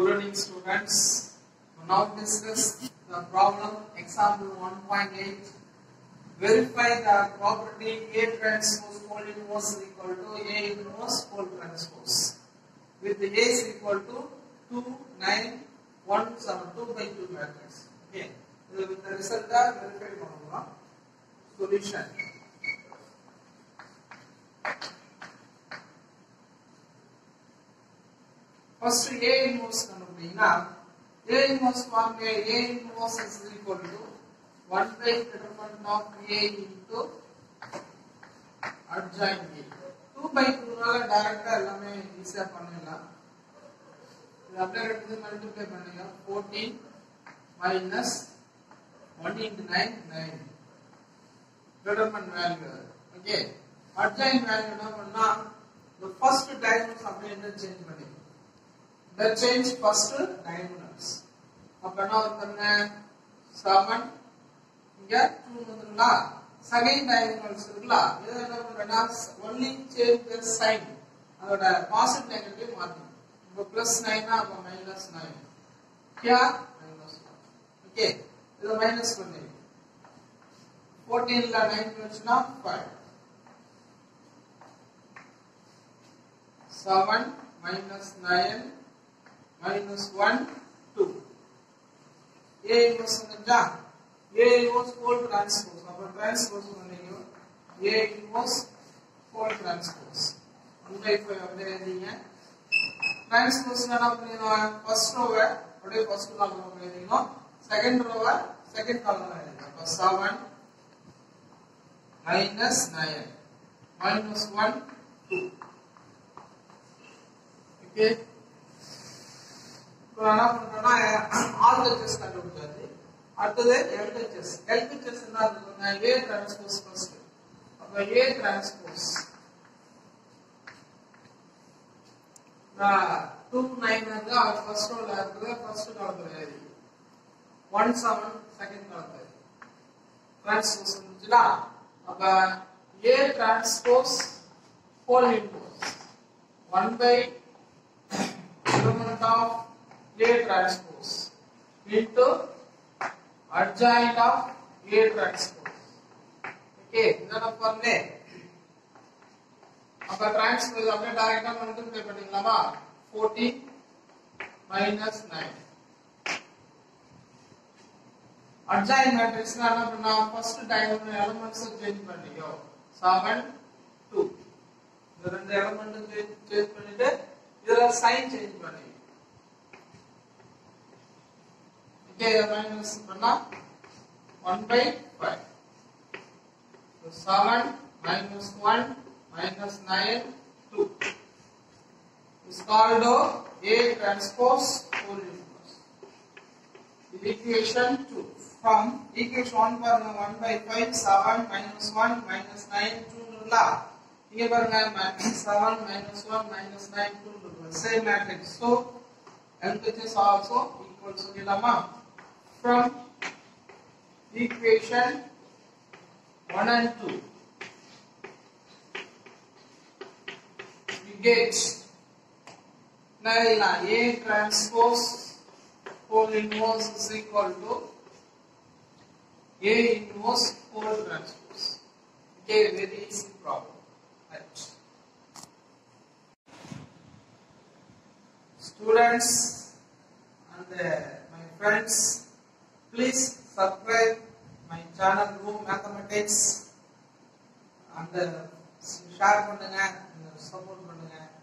Good evening, students. We now discuss the problem example 1.8. Verify the property A transpose whole inverse is equal to A inverse whole transpose. With the A is equal to 2, 9, 1, 7, 2 by 2 matrix. Okay. With the result verify பண்ணலாம். Solution. First A inverse கண்டுபிடினா A inverse வாங்க A inverse is equal to 1 by determinant of A into adjoint A. 2 by 2 நால டைரக்டா எல்லாமே ஈஸியா பண்ணிடலாம். இது அப்படியே எடுத்து மல்டிப்ளை பண்ணுங்க. 14 minus 1 into 9 9. Determinant value. Okay. Adjoint value என்ன பண்ணா the first diagonals அப்படியே interchange பண்ணி the change first diagonals. அப்ப என்ன வருதுங்க 7 இங்க 2 வந்துருங்களா செகண்ட் diagonals இருக்குல இது என்ன பண்றேன்னா only change the sign அதோட பாசிட்டிவ் நெகட்டிவ் மாத்தி இப்போ +9 னா அப்ப -9 क्या -1 ஓகே இது மைனஸ் பண்ணி 14 ல 9 வச்சுனா 5 7 -9 minus 1 2 A inverse வந்துட்டா A inverse whole transpose அப்ப transpose பண்ணீங்க A inverse whole transpose 1 by 5 அப்படியே எழுதிங்க transpose என்ன பண்ணுவீங்க first row அப்படியே first column எழுதிங்க second row second column எழுதிங்க அப்ப 7 minus 9 minus 1 2 okay என்ன பண்றோம்னா RHS கண்டுபிடிச்சாச்சு அடுத்தது LHS என்ன இருக்குன்னா A transpose first அப்ப A transpose 2 9 வந்து ஃபர்ஸ்ட் ரோல இருக்குது ஃபர்ஸ்ட் காலத்துல ஏறி 1 7 செகண்ட் காலத்துல transpose வந்துச்சுனா அப்ப A transpose whole inverse 1 by determinant of A transpose into adjoint of A transpose. Okay, இதெல்லாம் பண்ணே அப்ப transpose அப்படியே டைரக்டா மல்டிப்ளை பண்ணிக்கலாமா 14 minus 9 adjoint matrix னா என்ன பண்ணா ஃபர்ஸ்ட் diagonal elements சேஞ்ச் பண்ணியோ 7 2 இந்த ரெண்டு எலிமெண்ட் சேஞ்ச் பண்ணிட்டு இதர சைன் சேஞ்ச் பண்ணி okay minus பண்ணா 1 by 5 so 7 minus 1 minus 9 2 is called A transpose whole inverse. The equation 2 from equation 1 பாருங்க 1 by 5 7 minus 1 minus 9 2 இருக்குல இங்க பாருங்க -7 minus 1 minus 9 2 இருக்கு same matrix so LHS also equal சொல்லிடலாமா from equation 1 and 2 we get A transpose whole inverse is equal to A inverse whole transpose. Okay, very easy problem. Right. Students and my friends, please subscribe my channel Room Mathematics and share பண்ணுங்க support பண்ணுங்க